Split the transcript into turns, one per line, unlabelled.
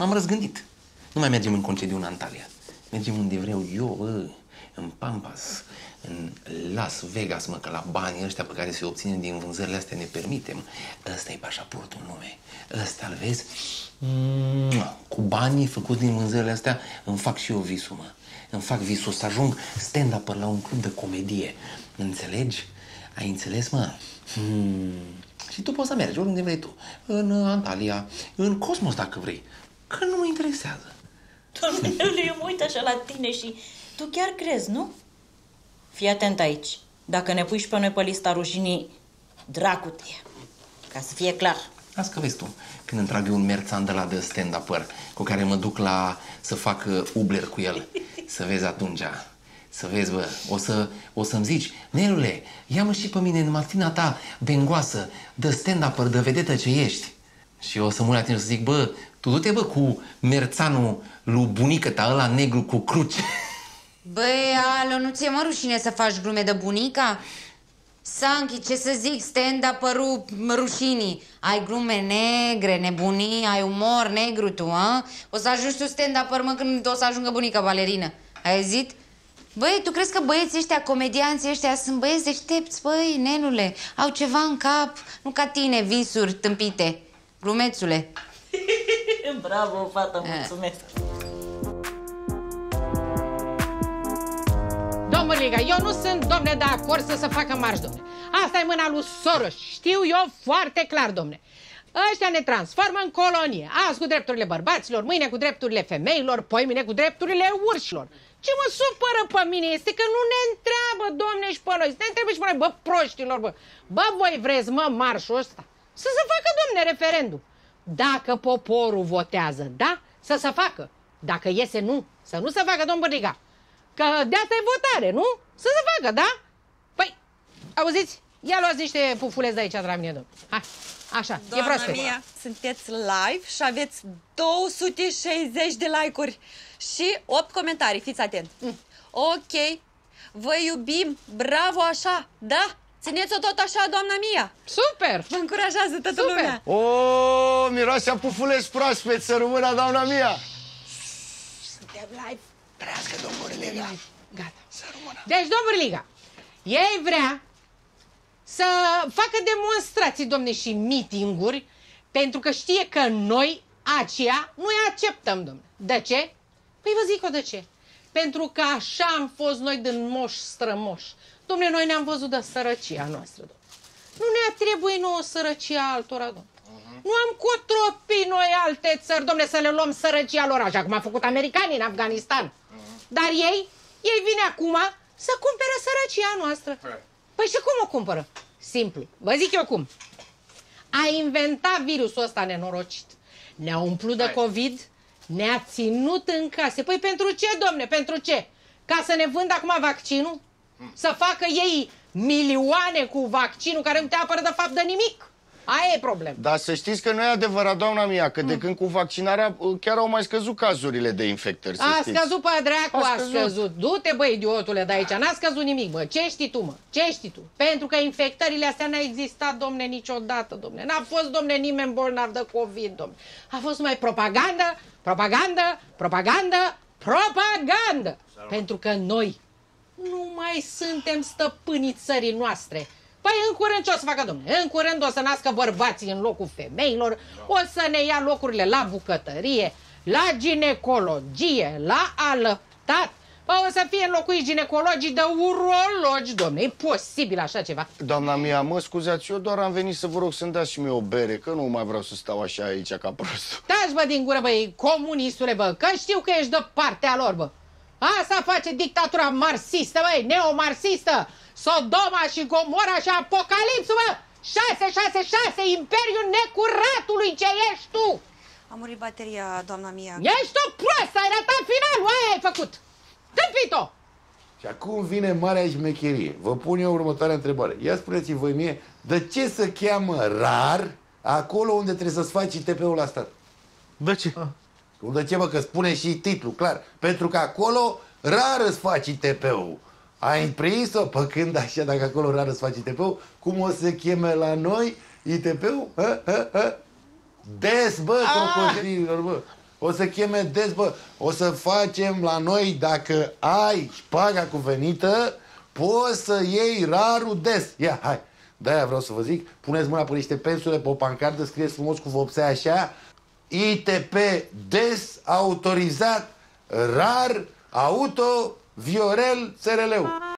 M-am răzgândit. Nu mai mergem în concediu în Antalya. Mergem unde vreau eu, bă, în Pampas, în Las Vegas, mă, că la banii ăștia pe care se obține din vânzările astea ne permitem. Ăsta e pașaportul nume. Ăsta, îl vezi? Cu banii făcuți din vânzările astea îmi fac și eu visul, mă. Îmi fac visul să ajung stand-up la un club de comedie. Înțelegi? Ai înțeles, mă? Și tu poți să mergi oriunde vrei tu. În Antalya, în Cosmos, dacă vrei. Că nu mă interesează.
Doamne, eu mă uit așa la tine și tu chiar crezi, nu? Fii atent aici. Dacă ne pui și pe noi pe lista rușinii, dracu te ia. Ca să fie clar.
Las că vezi tu, când îmi trag eu un merțan de la de stand-up-ăr, cu care mă duc să fac Ubler cu el. Să vezi atunci, să vezi, bă, o să-mi zici, Nelule, ia-mă și pe mine în matina ta bengoasă, de stand-up-ăr, de vedetă ce ești. Și o să mă uit la tine și să zic, bă, tu du-te, bă, cu merțanul lui bunică ta, ăla negru cu cruci.
Băi, alo, nu ți-e mă rușine să faci glume de bunica? Sanchi, ce să zic, stand-up-ărul rușinii. Ai glume negre, nebunii, ai umor negru tu, a? O să ajungi tu stand-up-ăr, mă, când o să ajungă bunica balerină. Ai auzit? Băi, tu crezi că băieții ăștia, comedianții ăștia, sunt băieți deștepți, băi, nenule? Au ceva în cap, nu ca tine, visuri tâmpite. Glumețule.
Bravo, fată, mulțumesc.
Domnule, eu nu sunt, domne, de acord să se facă marș, domne. Asta e mâna lui Soros. Știu eu foarte clar, domne. Ăștia ne transformă în colonie. Azi cu drepturile bărbaților, mâine cu drepturile femeilor, poi mâine cu drepturile urșilor. Ce mă supără pe mine este că nu ne întreabă, domne, și pe noi. Să ne întrebe și pe noi, bă, proștilor, bă. Bă, voi vreți, mă, marșul ăsta? Să se facă, domne, referendum. Dacă poporul votează da, să se facă. Dacă iese nu, să nu se facă, domn Bărliga. Că de asta e votare, nu? Să se facă, da? Păi, auziți? Ia luați niște pufuleți de aici de la mine, domn. Hai, așa,
Doamna
e proaspăt.
mea, sunteți live și aveți 260 de like-uri și 8 comentarii, fiți atent. Ok, vă iubim, bravo așa, da? Țineți-o tot așa, doamna mia.
Super!
Vă încurajează toată lumea.
O, miroase a pufuleți proaspeți, să rămână, doamna mia.
Suntem live.
Trească, domnul Liga.
Gata. Deci, domn Bărliga, ei vrea să facă demonstrații, domne, și meeting-uri, pentru că știe că noi, aceia, nu-i acceptăm, domne. De ce? Păi vă zic eu de ce. Pentru că așa am fost noi din moși strămoși. Domne, noi ne-am văzut de sărăcia noastră, domne. Nu ne-a trebuit nouă sărăcia altora, domne. Nu am cotropit noi alte țări, domne, să le luăm sărăcia lor, așa cum a făcut americanii în Afganistan. Dar ei vin acum să cumpere sărăcia noastră. Păi și cum o cumpără? Simplu. Vă zic eu cum. A inventat virusul ăsta nenorocit. Ne-a umplut de COVID, ne-a ținut în case. Păi pentru ce, domne? Pentru ce? Ca să ne vândă acum vaccinul? Să facă ei milioane cu vaccinul care nu te apără de fapt de nimic? Aia e problema.
Dar să știți că nu e adevărat, doamna mia, că de când cu vaccinarea chiar au mai scăzut cazurile de infectări, să știți.
Scăzut pe dracu, a scăzut. Du-te, bă, idiotule, de aici. N-a scăzut nimic, bă. Ce știi tu, mă? Ce știi tu? Pentru că infectările astea n-a existat, domne, niciodată, domne. N-a fost, domne, nimeni bolnav de COVID, domne. A fost numai propagandă, propagandă, propagandă, propagandă. Pentru că noi nu mai suntem stăpânii țării noastre. Păi în curând ce o să facă, domnule? În curând o să nască bărbații în locul femeilor, o să ne ia locurile la bucătărie, la ginecologie, la alăptat. Păi o să fie înlocuiți ginecologii de urologi, domnule. E posibil așa ceva?
Doamna mia, mă scuzați, eu doar am venit să vă rog să-mi dați și mie o bere, că nu mai vreau să stau așa aici ca prostul.
Taci, bă, din gură, băi, comunistule, bă, că știu că ești de partea lor, bă. Asta face dictatura marxistă, băi, neomarxistă. Sodoma și Gomora și Apocalipsul, bă! 666, Imperiul Necuratului, ce ești tu?
A murit bateria, doamna mia.
Ești o proastă, ai ratat finalul, aia ai făcut. Tâmpit-o!
Și acum vine marea șmecherie. Vă pun eu următoarea întrebare. Ia spuneți-mi voi mie, de ce se cheamă rar acolo unde trebuie să-ți faci ITP-ul la stat?
De ce?
De ce, mă, că spune și titlul, clar. Pentru că acolo rar îți faci ITP-ul. Ai prins-o? Pă când așa, dacă acolo rar îți faci ITP-ul, cum o să cheme la noi ITP-ul? Des, bă, crocodililor, bă. o să cheme des, bă, o să facem la noi, dacă ai șpaga cuvenită, poți să iei rarul des. Ia, hai, de-aia vreau să vă zic, puneți mâna pe niște pensule, pe o pancardă, scrieți frumos cu vopsea așa, ITP des, autorizat, rar, auto, Viorel, SRL-ul.